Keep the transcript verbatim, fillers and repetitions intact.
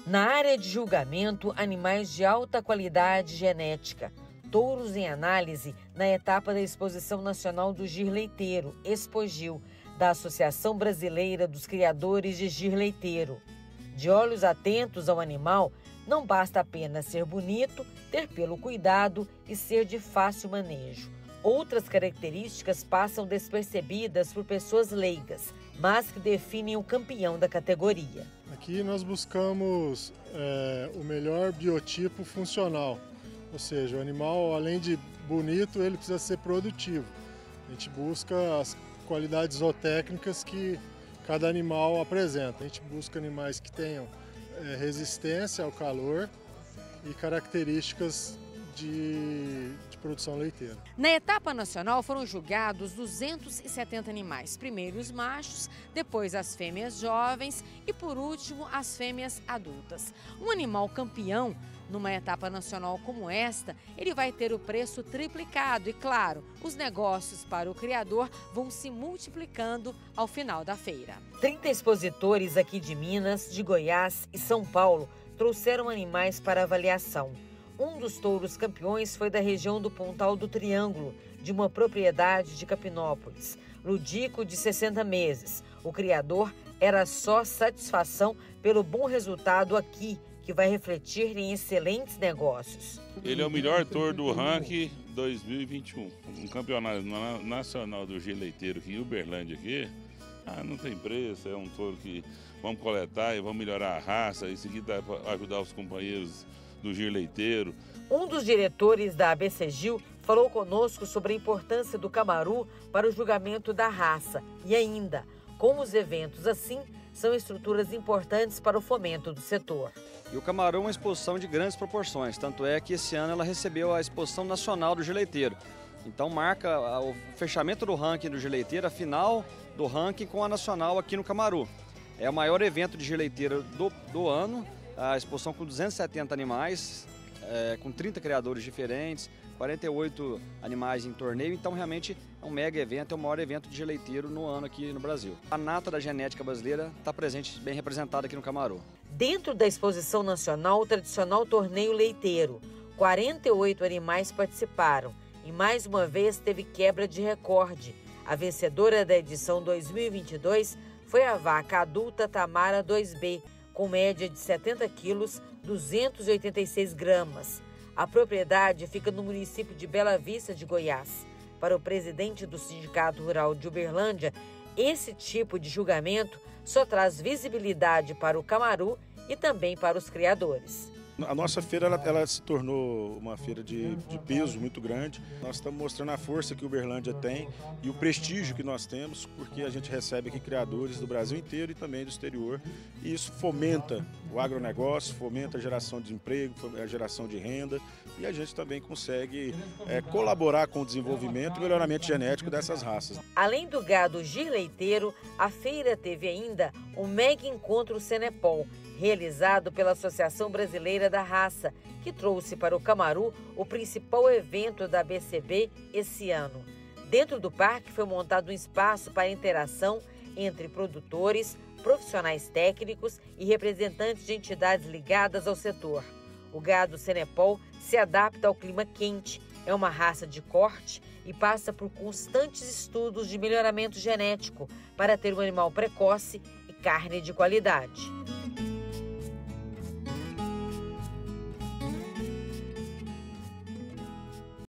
Na área de julgamento, animais de alta qualidade genética. Touros em análise na etapa da Exposição Nacional do Gir Leiteiro, Expogil, da Associação Brasileira dos Criadores de Gir Leiteiro. De olhos atentos ao animal, não basta apenas ser bonito, ter pelo cuidado e ser de fácil manejo. Outras características passam despercebidas por pessoas leigas, mas que definem o campeão da categoria. Aqui nós buscamos é, o melhor biotipo funcional, ou seja, o animal, além de bonito, ele precisa ser produtivo. A gente busca as qualidades zootécnicas que cada animal apresenta. A gente busca animais que tenham é, resistência ao calor e características de, de produção leiteira. Na etapa nacional foram julgados duzentos e setenta animais. Primeiro os machos, depois as fêmeas jovens e por último as fêmeas adultas. Um animal campeão numa etapa nacional como esta, ele vai ter o preço triplicado e, claro, os negócios para o criador vão se multiplicando ao final da feira. trinta expositores aqui de Minas, de Goiás e São Paulo trouxeram animais para avaliação. Um dos touros campeões foi da região do Pontal do Triângulo, de uma propriedade de Capinópolis. Ludico, de sessenta meses. O criador era só satisfação pelo bom resultado aqui, que vai refletir em excelentes negócios. Ele é o melhor touro do ranking dois mil e vinte e um. Um campeonato nacional do Gir Leiteiro aqui em Uberlândia aqui, ah, não tem preço, é um touro que vamos coletar e vamos melhorar a raça, isso aqui dá para ajudar os companheiros do Gir Leiteiro. Um dos diretores da ABCGil falou conosco sobre a importância do camaru para o julgamento da raça e ainda como os eventos assim são estruturas importantes para o fomento do setor. E o camaru é uma exposição de grandes proporções, tanto é que esse ano ela recebeu a Exposição Nacional do Gir Leiteiro. Então marca o fechamento do ranking do Gir Leiteiro, a final do ranking com a nacional aqui no Camaru. É o maior evento de Gir Leiteiro do, do ano, a exposição com duzentos e setenta animais, é, com trinta criadores diferentes, quarenta e oito animais em torneio, então realmente é um mega evento, é o maior evento de Gir Leiteiro no ano aqui no Brasil. A nata da genética brasileira está presente, bem representada aqui no Camaru. Dentro da exposição nacional, o tradicional torneio leiteiro, quarenta e oito animais participaram e mais uma vez teve quebra de recorde. A vencedora da edição dois mil e vinte e dois foi a vaca adulta Tamara dois B, com média de setenta quilos, duzentos e oitenta e seis gramas. A propriedade fica no município de Bela Vista de Goiás. Para o presidente do Sindicato Rural de Uberlândia, esse tipo de julgamento só traz visibilidade para o camaru e também para os criadores. A nossa feira ela, ela se tornou uma feira de, de peso muito grande. Nós estamos mostrando a força que Uberlândia tem e o prestígio que nós temos, porque a gente recebe aqui criadores do Brasil inteiro e também do exterior. E isso fomenta o agronegócio, fomenta a geração de emprego, a geração de renda e a gente também consegue é, colaborar com o desenvolvimento e melhoramento genético dessas raças. Além do gado Gir Leiteiro, a feira teve ainda o Mega Encontro Cenepol, realizado pela Associação Brasileira da Raça, que trouxe para o Camaru o principal evento da B C B esse ano. Dentro do parque foi montado um espaço para interação entre produtores, profissionais técnicos e representantes de entidades ligadas ao setor. O gado Cenepol se adapta ao clima quente, é uma raça de corte e passa por constantes estudos de melhoramento genético para ter um animal precoce e carne de qualidade.